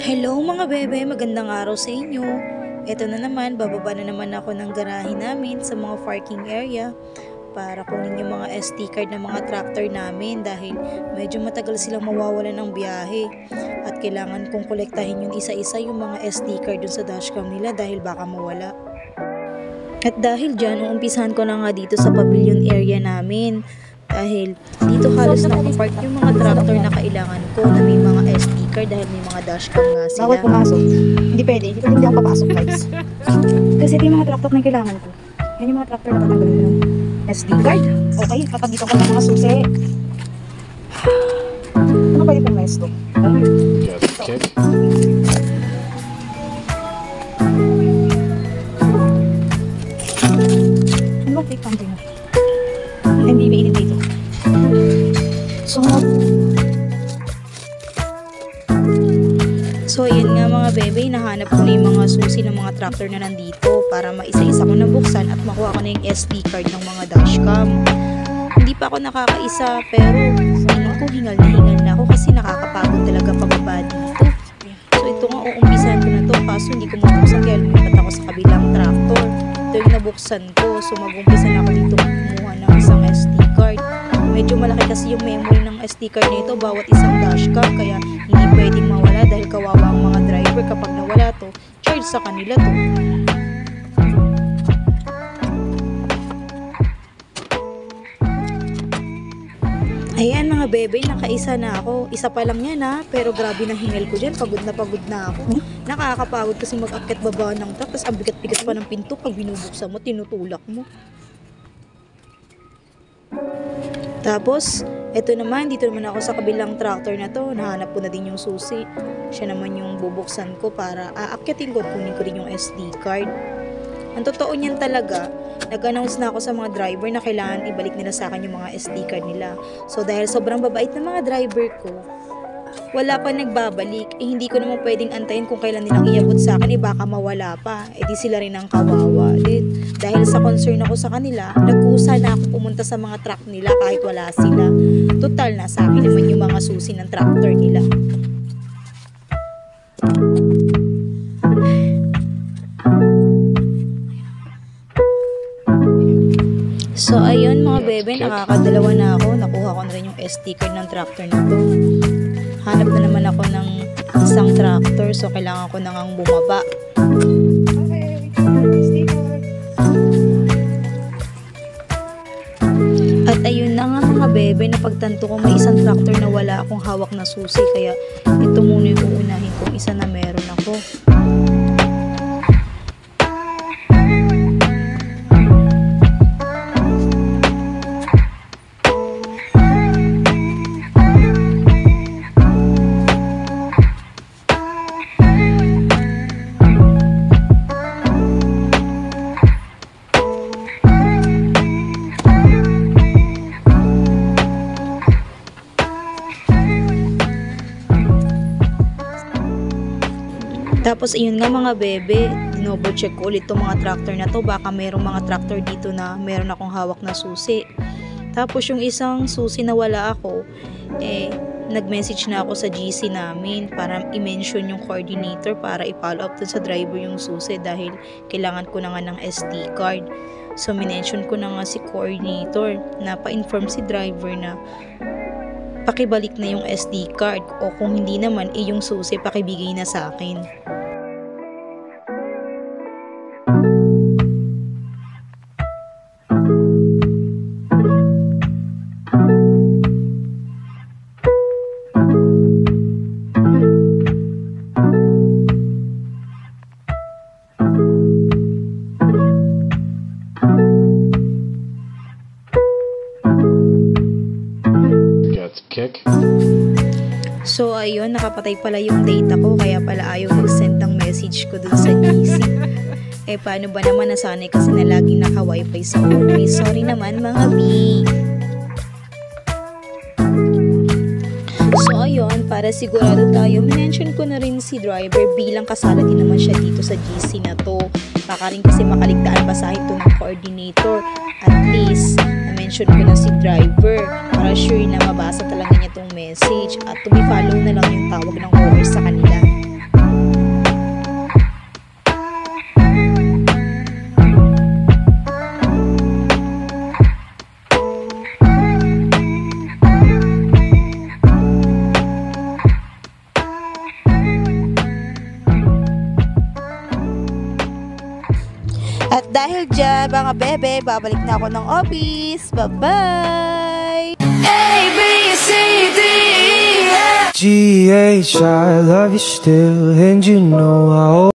Hello mga bebe, magandang araw sa inyo. Ito na naman, bababa na naman ako ng garahe namin sa mga parking area para kunin yung mga SD card ng mga tractor namin dahil medyo matagal silang mawawala ng biyahe at kailangan kong kolektahin yung isa-isa yung mga SD card dun sa dashcam nila dahil baka mawala. At dahil dyan, uumpisahan ko na nga dito sa pavilion area namin dahil dito halos nakapark yung mga tractor na kailangan ko na may mga SD card dahil may mga dashcam nga sila. Bawal pumasok. Hindi pwede hindi ako papasok guys. Kasi ito yung mga tractor na kailangan ko. Yan yung mga tractor na tatanggalin ko ng SD card. Okay, kapag dito ko ng mga susi. Ano pwede pong mesto? Check. Ano ba take something? Hindi ba edit dito? So ayun nga mga bebe, nahanap ko na yung mga susi ng mga tractor na nandito para maisa-isa ko nabuksan at makuha ko na yung SD card ng mga dashcam. Hindi pa ako nakakaisa pero feeling ko hingal na ako kasi nakakapagod talaga pababa dito. So ito nga uumpisahan ko na to kaso hindi ko mabuksan kaya lumipat ako sa kabilang tractor. Ito yung nabuksan ko so mag-umpisa na ako dito kumuha ng isang SD card. Medyo malaki kasi yung memory ng SD card nito bawat isang dashcam kaya hindi pwedeng mawala dahil kawawa ang mga driver kapag nawala to, charge sa kanila to. Ayan mga bebe, nakaisa na ako. Isa pa lang yan ha, pero grabe na hingal ko dyan. Pagod na ako. Nakakapagod kasi mag-akyat baba ng truck, tapos ang bigat-bigat pa ng pinto pag binubuksan mo, tinutulak mo. Tapos, eto naman, dito naman ako sa kabilang tractor na to. Nahanap ko na din yung susi. Siya naman yung bubuksan ko para aakyatin ko at kunin ko rin yung SD card. Ang totoo niyan talaga, nag-announce na ako sa mga driver na kailangan ibalik nila sa akin yung mga SD card nila. So dahil sobrang babait ng mga driver ko, wala pa nagbabalik. Hindi ko naman pwedeng antayin kung kailan nilang iabot sa akin, baka mawala pa. Di sila rin ang kawawa. Dahil sa concern ako sa kanila, nagkusa na ako pumunta sa mga truck nila kahit wala sila. Total na sa akin naman yung mga susi ng tractor nila. So ayun mga bebe, nakakadalawa na ako. Nakuha ko na rin yung SD card ng tractor na to. Hanap na naman ako ng isang tractor so kailangan ko na ngang bumaba. Okay, sticker. At ayun na nga mga bebe, napagtanto ko may isang tractor na wala akong hawak na susi kaya ito muna yung uunahin kong isa na meron ako. Tapos ayun nga mga bebe, dinoble check ko ulit itong mga tractor na to. Baka mayroong mga tractor dito na meron akong hawak na susi. Tapos yung isang susi na wala ako, nag-message na ako sa GC namin para i-mention yung coordinator para i-follow up dun sa driver yung susi dahil kailangan ko na nga ng SD card. So minention ko na nga si coordinator na pa-inform si driver na pakibalik na yung SD card o kung hindi naman yung susi pakibigay na sa akin. Kick. So ayun, nakapatay pala yung data ko kaya pala ayaw mag-send ng message ko dun sa GC. Paano ba naman nasanay kasi na laging naka-wifi sa office. Sorry naman mga B. So ayun, para sigurado tayo, mention ko na rin si driver bilang kasala din naman siya dito sa GC na to. Baka rin kasi makaligtaan basahin to ng coordinator. At least, na-mention ko na si driver para sure na mabasa talaga niya tong message at to follow na lang yung tawag ng OR sa kanila. At dahil dyan, mga bebe, babalik na ako ng office. Bye-bye! G-H, I love you still, and you know I